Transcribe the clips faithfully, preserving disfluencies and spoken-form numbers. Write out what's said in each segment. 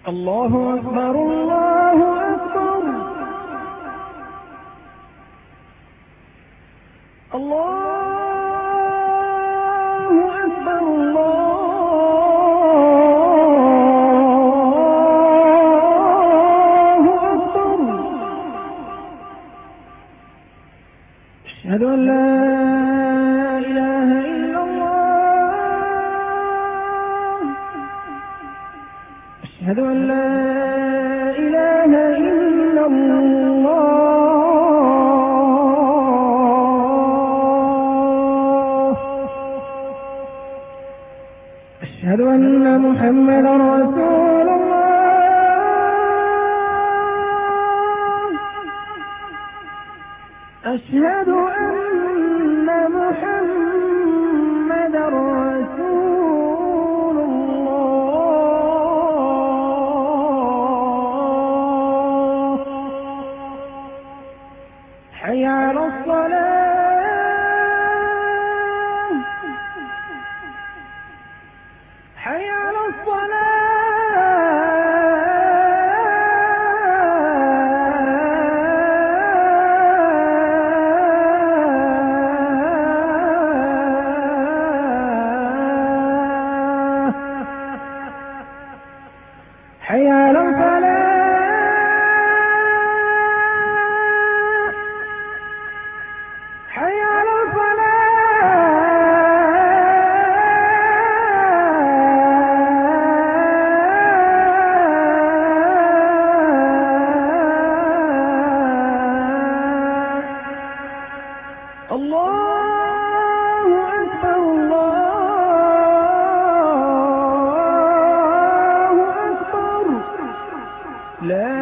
الله أكبر الله أكبر الله أكبر الله أكبر أشهد أن لا إله إلا الله أشهد أن لا إله إلا الله أشهد أن محمدا رسول الله أشهد أن محمدا رسول الله حي على الصلاة حي على الصلاة حي على الفلاح حي على الفلاح الله أكبر الله أكبر لا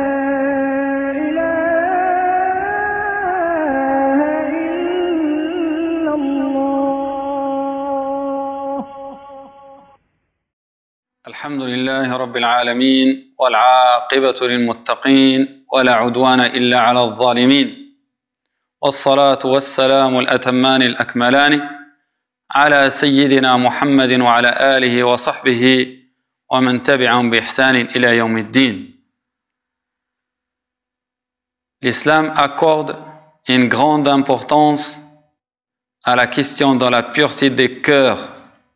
إله إلا الله. الحمد لله رب العالمين والعاقبة للمتقين ولا عدوان إلا على الظالمين والصلاة والسلام الأتمان الأكملان على سيدنا محمد وعلى آله وصحبه ومن تبعهم بإحسان إلى يوم الدين. L'islam accorde une grande importance à la question de la pureté des cœurs.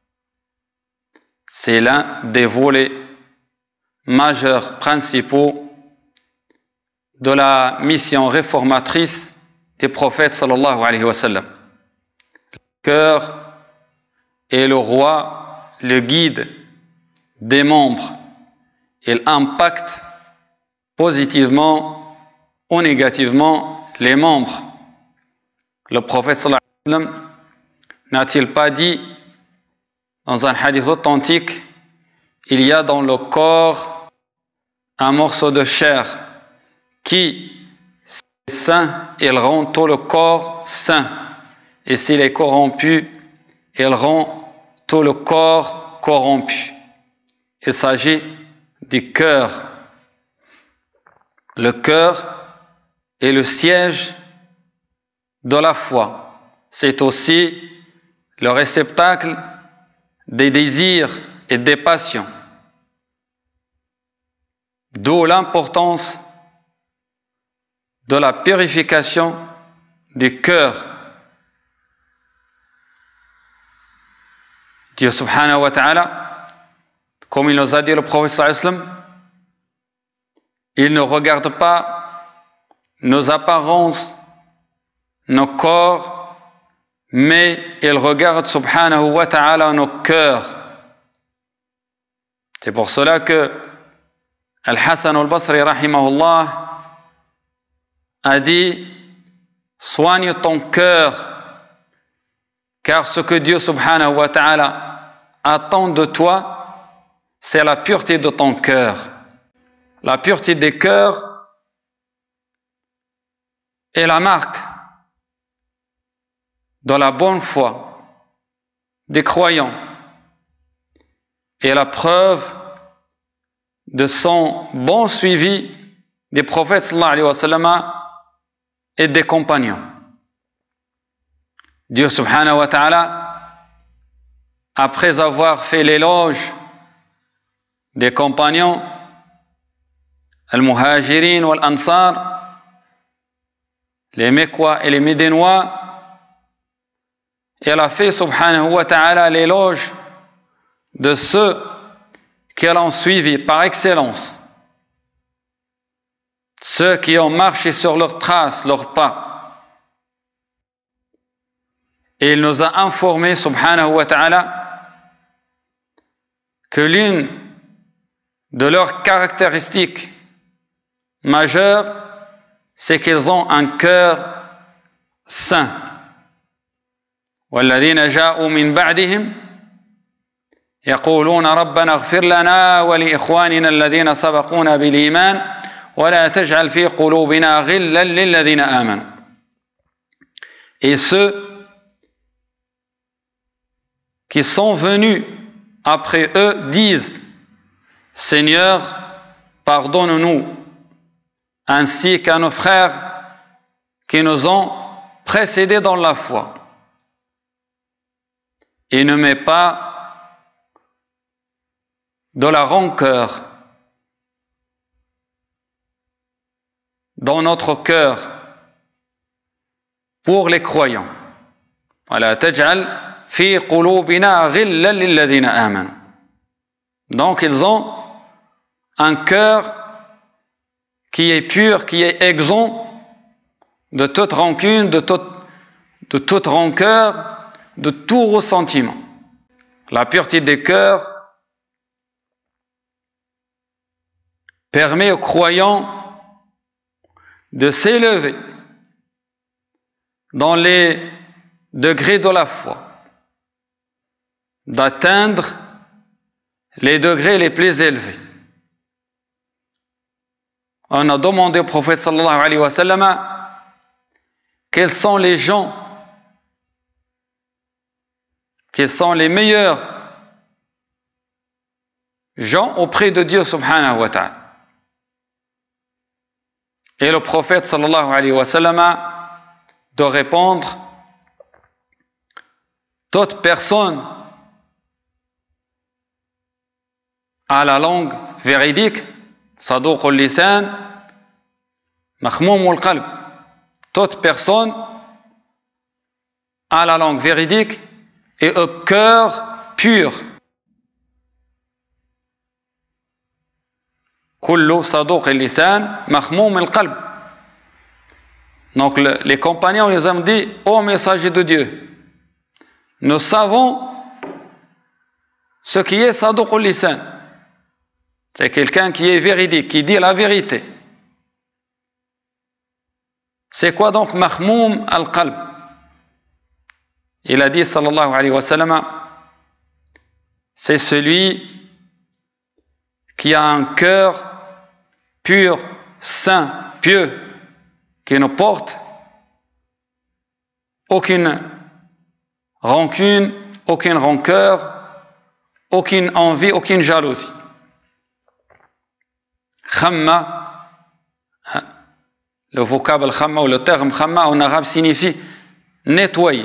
C'est l'un des volets majeurs principaux de la mission réformatrice des prophètes sallallahu alayhi wa sallam. Le cœur est le roi, le guide des membres. Il impacte positivement ou négativement les membres. Le prophète sallallahu alayhi wa sallam n'a-t-il pas dit dans un hadith authentique, il y a dans le corps un morceau de chair qui, s'il est sain, il rend tout le corps sain. Et s'il est corrompu, il rend tout le corps corrompu. Il s'agit du cœur. Le cœur est le siège de la foi. C'est aussi le réceptacle des désirs et des passions. D'où l'importance de la purification du cœur. Dieu subhanahu wa ta'ala, comme il nous a dit le prophète sallallahu alayhi wa sallam, il ne regarde pas nos apparences, nos corps, mais il regarde subhanahu wa ta'ala nos cœurs. C'est pour cela que Al-Hassan al-Basri rahimahullah a dit soigne ton cœur, car ce que Dieu subhanahu wa ta'ala attend de toi, c'est la pureté de ton cœur. La pureté des cœurs est la marque de la bonne foi des croyants et la preuve de son bon suivi des prophètes sallallahu alayhi wa sallam et des compagnons. Dieu subhanahu wa ta'ala, après avoir fait l'éloge des compagnons, Al-Muhajirin wal-Ansar, les Mécois et les Médénois. Et elle a fait, subhanahu wa ta'ala, l'éloge de ceux qui l'ont suivi par excellence, ceux qui ont marché sur leurs traces, leurs pas. Et il nous a informé, subhanahu wa ta'ala, que l'une de leurs caractéristiques majeures, c'est qu'ils ont un cœur saint. وَالَّذِينَ جَاءُوا مِن بَعْدِهِمْ يَقُولُونَ رَبَّنَا اغْفِرْ لَنَا وَلِإِخْوَانِنَا الَّذِينَ سَبَقُونَا بِالْإِيمَانِ وَلَا تَجْعَلْ فِي قُلُوبِنَا غِلًّا لِلَّذِينَ آمَنُوا. Et ceux qui sont venus après eux disent: Seigneur, pardonne-nous, ainsi qu'à nos frères qui nous ont précédés dans la foi. Et ne mets pas de la rancœur dans notre cœur pour les croyants. وَلَا تَجْعَلْ فِي قُلُوبِنَا غِلًّا لِلَّذِينَ آمَنُوا. Donc ils ont un cœur qui est pur, qui est exempt de toute rancune, de toute, de toute rancœur, de tout ressentiment. La pureté des cœurs permet aux croyants de s'élever dans les degrés de la foi, d'atteindre les degrés les plus élevés. On a demandé au prophète sallallahu alayhi wa sallam quels sont les gens, quels sont les meilleurs gens auprès de Dieu subhanahu wa ta'ala. Et le prophète sallallahu alayhi wa sallam de répondre: toute personne à la langue véridique, saduq al-lisan, makhmoum al-qalb. Toute personne à la langue véridique et au cœur pur. Kullu saduq al-lisan, makhmoum al-qalb. Donc le, les compagnons les ont dit: ô messager de Dieu, nous savons ce qui est saduq al-lisan. C'est quelqu'un qui est véridique, qui dit la vérité. C'est quoi donc makhmoum al-qalb? Il a dit sallallahu alayhi wa sallam: c'est celui qui a un cœur pur, saint, pieux, qui ne porte aucune rancune, aucune rancœur, aucune envie, aucune jalousie. Khamma, le vocable khamma ou le terme khamma en arabe signifie nettoyer.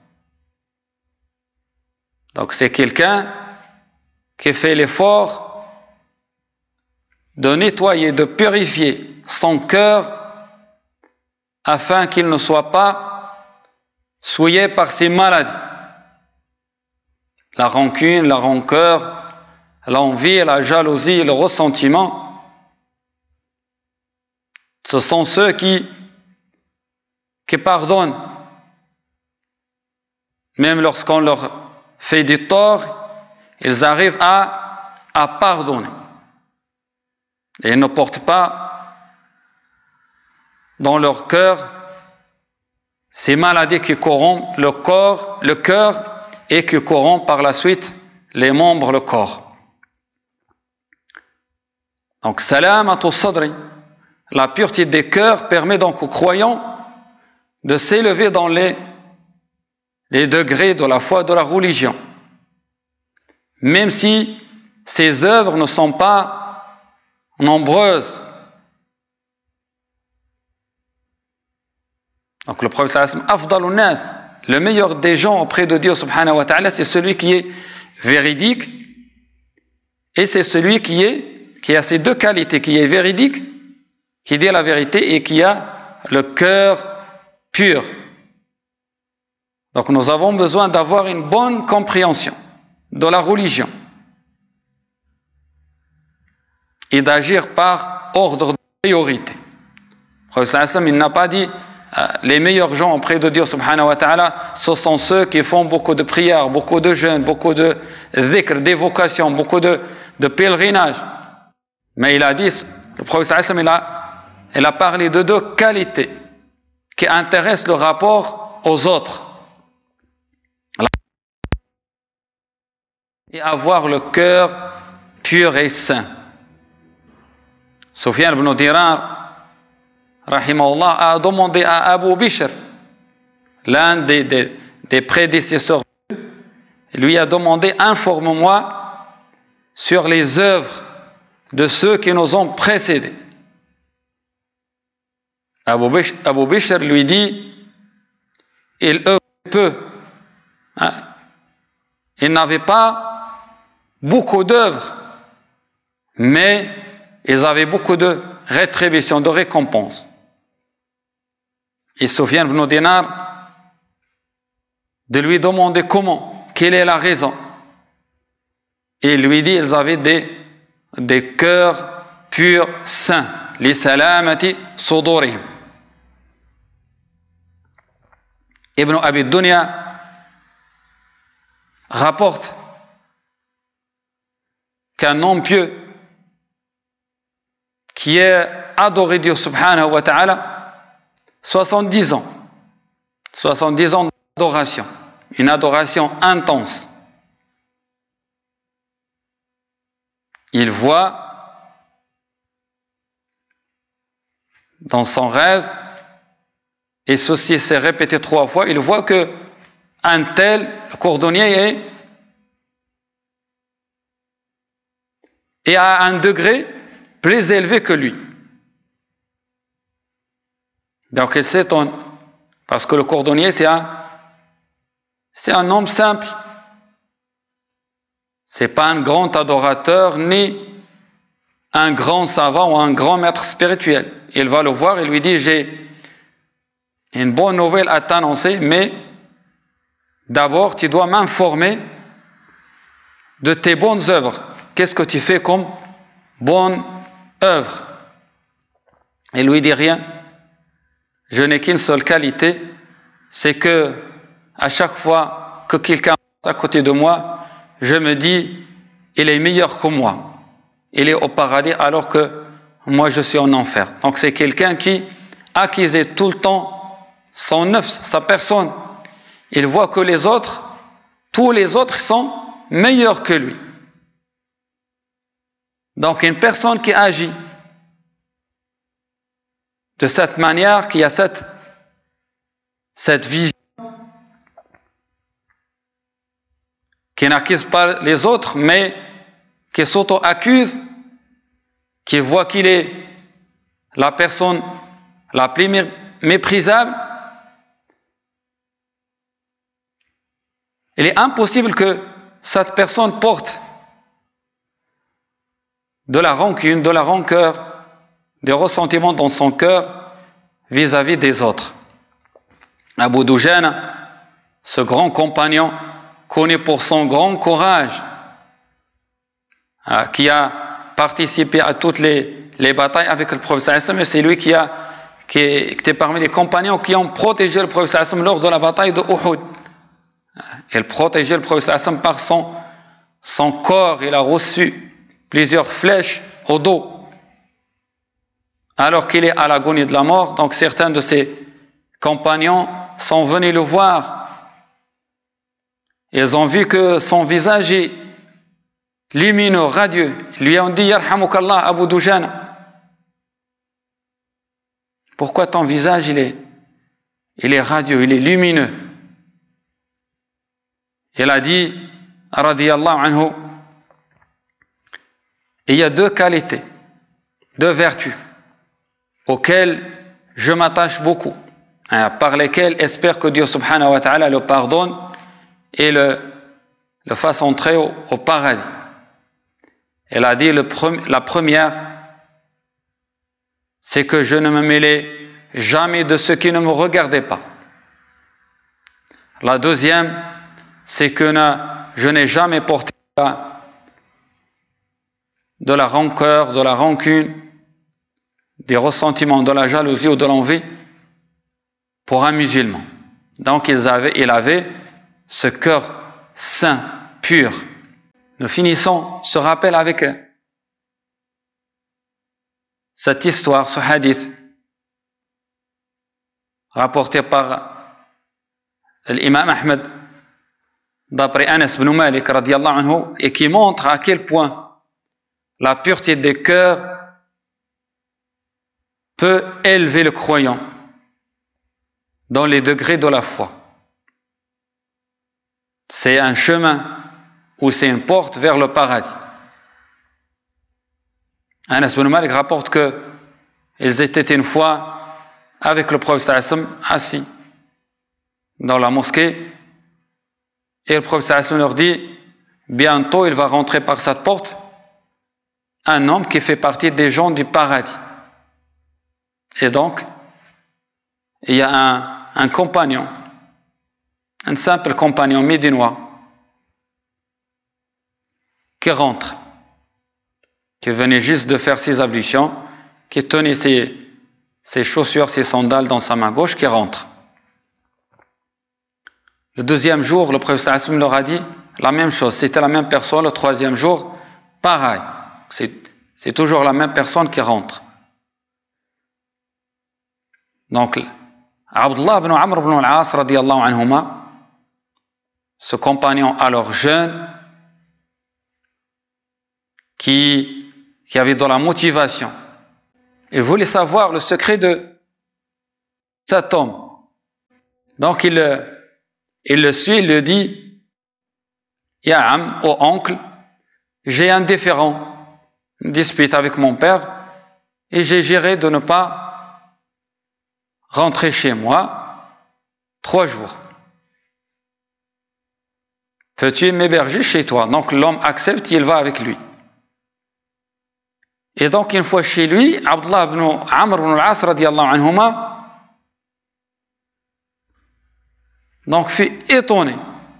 Donc c'est quelqu'un qui fait l'effort de nettoyer, de purifier son cœur afin qu'il ne soit pas souillé par ses maladies. La rancune, la rancœur, l'envie, la jalousie, le ressentiment. Ce sont ceux qui, qui pardonnent, même lorsqu'on leur fait du tort, ils arrivent à, à pardonner. Et ils ne portent pas dans leur cœur ces maladies qui corrompent le corps, le cœur et qui corrompent par la suite les membres, le corps. Donc, salamatu sadri. La pureté des cœurs permet donc aux croyants de s'élever dans les, les degrés de la foi, de la religion. Même si ces œuvres ne sont pas nombreuses. Donc le prophète sallallahu alayhi wa sallam, afdalun nas, le meilleur des gens auprès de Dieu subhanahu wa ta'ala, c'est celui qui est véridique et c'est celui qui est qui a ces deux qualités, qui est véridique, qui dit la vérité et qui a le cœur pur. Donc nous avons besoin d'avoir une bonne compréhension de la religion et d'agir par ordre de priorité. Le prophète sallam, il n'a pas dit euh, les meilleurs gens auprès de Dieu subhanahu wa ta'ala, ce sont ceux qui font beaucoup de prières, beaucoup de jeûnes, beaucoup de dhikr, d'évocation, beaucoup de, de pèlerinages. Mais il a dit, le prophète sallam, il a, il a parlé de deux qualités qui intéressent le rapport aux autres. Et avoir le cœur pur et saint. Sufyan ibn Dirar, rahimahullah, a demandé à Abu Bishr, l'un des, des, des prédécesseurs, lui a demandé, informe-moi sur les œuvres de ceux qui nous ont précédés. Abu Bishr, Abu Bishr lui dit, il œuvre peu. Hein? Il n'avait pas beaucoup d'œuvres, mais ils avaient beaucoup de rétribution, de récompense. Et Sufyan ibn Dinar de lui demander comment, quelle est la raison. Et il lui dit, ils avaient des, des cœurs purs, sains. Li salamati sudurihim. Ibn Abi Dunya rapporte qu'un homme pieux qui est adoré Dieu subhanahu wa ta'ala soixante-dix ans, soixante-dix ans d'adoration, une adoration intense. Il voit dans son rêve, et ceci s'est répété trois fois, il voit que un tel cordonnier est et à un degré plus élevé que lui. Donc il s'étonne, parce que le cordonnier c'est un, c'est un homme simple. C'est pas un grand adorateur, ni un grand savant ou un grand maître spirituel. Il va le voir et lui dit, j'ai une bonne nouvelle à t'annoncer, mais d'abord tu dois m'informer de tes bonnes œuvres. Qu'est-ce que tu fais comme bonne œuvre? Il lui dit rien. Je n'ai qu'une seule qualité, c'est que à chaque fois que quelqu'un passe à côté de moi, je me dis, il est meilleur que moi. Il est au paradis alors que moi je suis en enfer. Donc c'est quelqu'un qui acquisait tout le temps son nefs, sa personne. Il voit que les autres, tous les autres sont meilleurs que lui. Donc une personne qui agit de cette manière, qui a cette, cette vision, qui n'accuse pas les autres, mais qui s'auto-accuse, qui voit qu'il est la personne la plus méprisable, il est impossible que cette personne porte de la rancune, de la rancœur, des ressentiments dans son cœur vis-à-vis des autres. Abu Dujana, ce grand compagnon, connu pour son grand courage, qui a participé à toutes les, les batailles avec le prophète, c'est lui qui, a, qui était parmi les compagnons qui ont protégé le prophète lors de la bataille de Uhud. Il protégeait le prophète par son, son corps. Il a reçu plusieurs flèches au dos alors qu'il est à l'agonie de la mort. Donc certains de ses compagnons sont venus le voir. Ils ont vu que son visage est lumineux, radieux. Ils lui ont dit, Yarhamukallah, Abu Dujana, pourquoi ton visage il est, il est radieux, il est lumineux? Il a dit, radiyallahu anhu, il y a deux qualités, deux vertus auxquelles je m'attache beaucoup, hein, par lesquelles espère que Dieu subhanahu wa ta'ala le pardonne et le, le fasse entrer au, au paradis. Elle a dit, le pre- la première, c'est que je ne me mêlais jamais de ceux qui ne me regardaient pas. La deuxième, c'est que ne, je n'ai jamais porté de la rancœur, de la rancune, des ressentiments, de la jalousie ou de l'envie pour un musulman. Donc ils avaient, il avait ce cœur saint, pur. Nous finissons ce rappel avec cette histoire, ce hadith, rapporté par l'imam Ahmed, d'après Anas ibn Malik, radiyallahu anhu, et qui montre à quel point la pureté des cœurs peut élever le croyant dans les degrés de la foi. C'est un chemin ou c'est une porte vers le paradis. Anas ibn Malik rapporte que ils étaient une fois avec le prophète sallallahu alayhi wa sallam assis dans la mosquée et le prophète sallallahu alayhi wa sallam leur dit, bientôt il va rentrer par cette porte un homme qui fait partie des gens du paradis. Et donc il y a un, un compagnon, un simple compagnon médinois qui rentre, qui venait juste de faire ses ablutions, qui tenait ses, ses chaussures, ses sandales dans sa main gauche, qui rentre. Le deuxième jour, le prophète sallallahu alayhi wa sallam leur a dit la même chose, c'était la même personne. Le troisième jour, pareil, c'est, c'est toujours la même personne qui rentre. Donc, Abdullah ibn Amr ibn al-As, radiyallahu anhuma, ce compagnon alors jeune, qui, qui avait de la motivation, il voulait savoir le secret de cet homme. Donc il, il le suit, il le dit, Ya am, ô oncle, j'ai un différend, une dispute avec mon père, et j'ai géré de ne pas rentrer chez moi trois jours. Peux-tu m'héberger chez toi? Donc l'homme accepte, il va avec lui. Et donc une fois chez lui, Abdullah ibn Amr ibn al-As radiyallahu anhuma donc fut étonné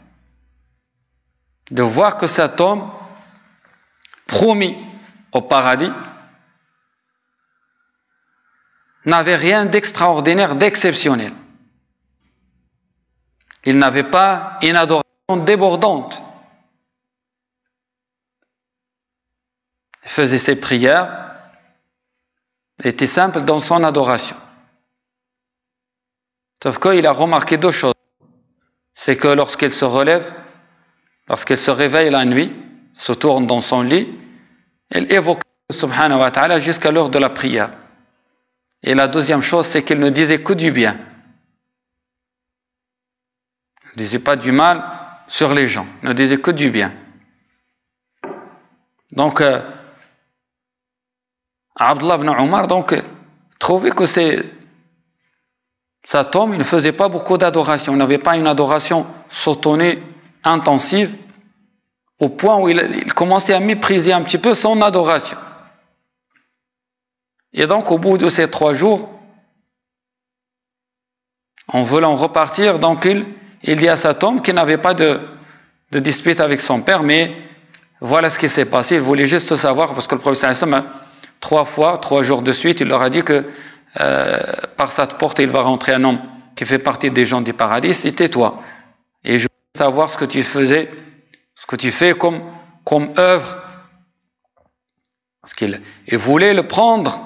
de voir que cet homme promis au paradis n'avait rien d'extraordinaire, d'exceptionnel. Il n'avait pas une adoration débordante. Il faisait ses prières, il était simple dans son adoration. Sauf qu'il a remarqué deux choses. C'est que lorsqu'il se relève, lorsqu'il se réveille la nuit, se tourne dans son lit, il évoque subhanahu wa ta'ala jusqu'à l'heure de la prière. Et la deuxième chose, c'est qu'il ne disait que du bien. Il ne disait pas du mal sur les gens, il ne disait que du bien. Donc, euh, Abdullah ibn Omar donc, trouvait que c'est, cet homme il ne faisait pas beaucoup d'adoration, il n'avait pas une adoration sautonnée, intensive, au point où il, il commençait à mépriser un petit peu son adoration. Et donc, au bout de ces trois jours, en voulant repartir, donc il, il dit à cet homme qu'il n'avait pas de, de dispute avec son père, mais voilà ce qui s'est passé. Il voulait juste savoir, parce que le prophète sallallahu alayhi wa sallam, trois fois, trois jours de suite, il leur a dit que euh, par cette porte, il va rentrer un homme qui fait partie des gens du paradis, c'était toi. Et je veux savoir ce que tu faisais, ce que tu fais comme, comme œuvre. Parce qu'il il voulait le prendre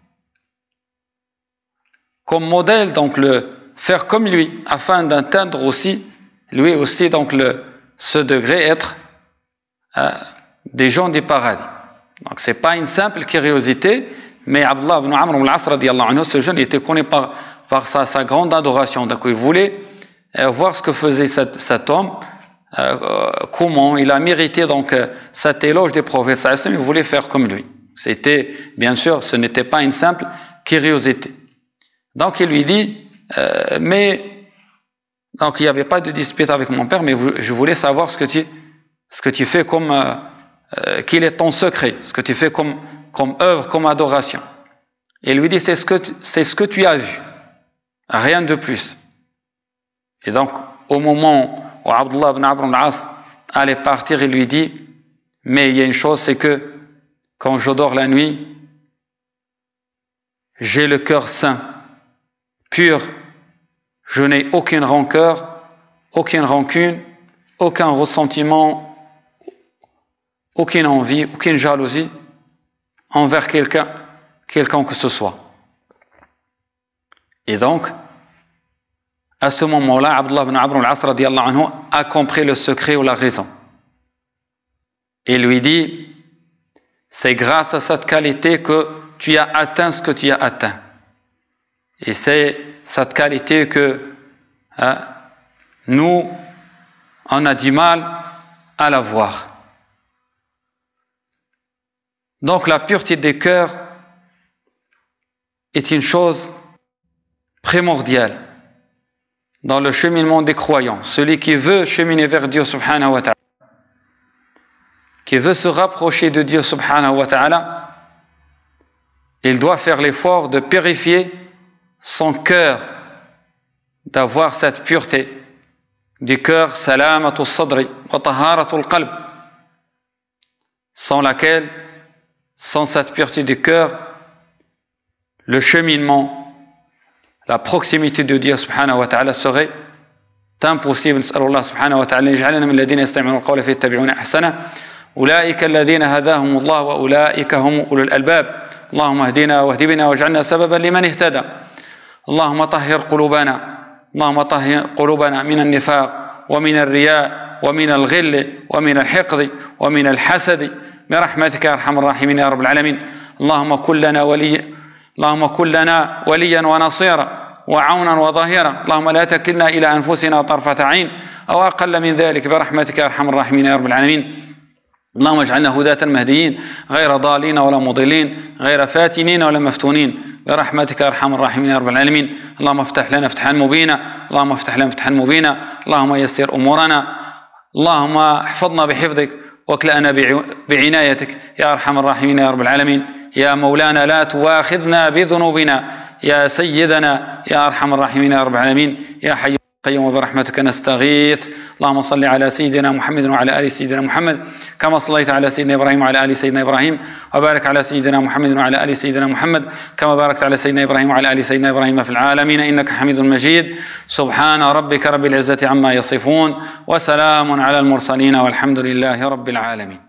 comme modèle, donc le faire comme lui, afin d'atteindre aussi, lui aussi, donc le, ce degré, être euh, des gens du paradis. Donc c'est pas une simple curiosité, mais Abdullah ibn Amr ibn al-As radiyallahu anhu, ce jeune était connu par, par sa, sa grande adoration. Donc il voulait euh, voir ce que faisait cet, cet homme, euh, comment il a mérité donc euh, cet éloge des prophètes sallallahu alayhi wa sallam, il voulait faire comme lui. C'était, bien sûr, ce n'était pas une simple curiosité. Donc il lui dit, euh, mais donc il n'y avait pas de dispute avec mon père, mais je voulais savoir ce que tu, ce que tu fais comme euh, euh, quel est ton secret, ce que tu fais comme, comme œuvre, comme adoration. Et il lui dit, c'est ce que tu, c'est ce que tu as vu, rien de plus. Et donc, au moment où Abdullah ibn Amr ibn al-As allait partir, il lui dit, mais il y a une chose, c'est que quand je dors la nuit, j'ai le cœur sain, pur, je n'ai aucune rancœur, aucune rancune, aucun ressentiment, aucune envie, aucune jalousie envers quelqu'un, quelqu'un que ce soit. Et donc, à ce moment-là, Abdullah ibn Amr al-As radiyallahu anhu a compris le secret ou la raison. Il lui dit, c'est grâce à cette qualité que tu as atteint ce que tu as atteint. Et c'est cette qualité que hein, nous, on a du mal à la voir. Donc la pureté des cœurs est une chose primordiale dans le cheminement des croyants. Celui qui veut cheminer vers Dieu subhanahu wa ta'ala, qui veut se rapprocher de Dieu subhanahu wa ta'ala, il doit faire l'effort de purifier son cœur, d'avoir cette pureté du cœur, salamatu sadri wa taharatul qalb, sans laquelle, sans cette pureté du cœur, le cheminement, la proximité de Dieu subhanahu wa ta'ala serait impossible. Nas'alullah subhanahu wa ta'ala yaj'alana min alladhina yastami'una al-qawla fayattabi'una ahsana. أولئك الذين هداهم الله وأولئك هم أولو الألباب اللهم اهدنا واهد بنا واجعلنا سببا لمن اهتدى اللهم طهر قلوبنا اللهم طهر قلوبنا من النفاق ومن الرياء ومن الغل ومن الحقد ومن الحسد برحمتك يا أرحم الراحمين يا رب العالمين اللهم كن لنا ولي اللهم كن لنا وليا ونصيرا وعونا وظهيرا اللهم لا تكلنا إلى أنفسنا طرفة عين أو أقل من ذلك برحمتك يا أرحم الراحمين يا رب العالمين اللهم اجعلنا هداة مهديين غير ضالين ولا مضلين غير فاتنين ولا مفتونين برحمتك يا ارحم الراحمين يا رب العالمين اللهم افتح لنا فتحا مبينا اللهم افتح لنا فتحا مبينا اللهم يسر امورنا اللهم احفظنا بحفظك واكلأنا بعنايتك يا ارحم الراحمين يا رب العالمين يا مولانا لا تواخذنا بذنوبنا يا سيدنا يا ارحم الراحمين يا رب العالمين يا حي قيوم وبرحمتك نستغيث اللهم صل على سيدنا محمد وعلى آل سيدنا محمد كما صليت على سيدنا إبراهيم وعلى آل سيدنا إبراهيم وبارك على سيدنا محمد وعلى آل سيدنا محمد كما باركت على سيدنا إبراهيم وعلى آل سيدنا إبراهيم في العالمين إنك حميد مجيد سبحان ربك رب العزة عما يصفون وسلام على المرسلين والحمد لله رب العالمين.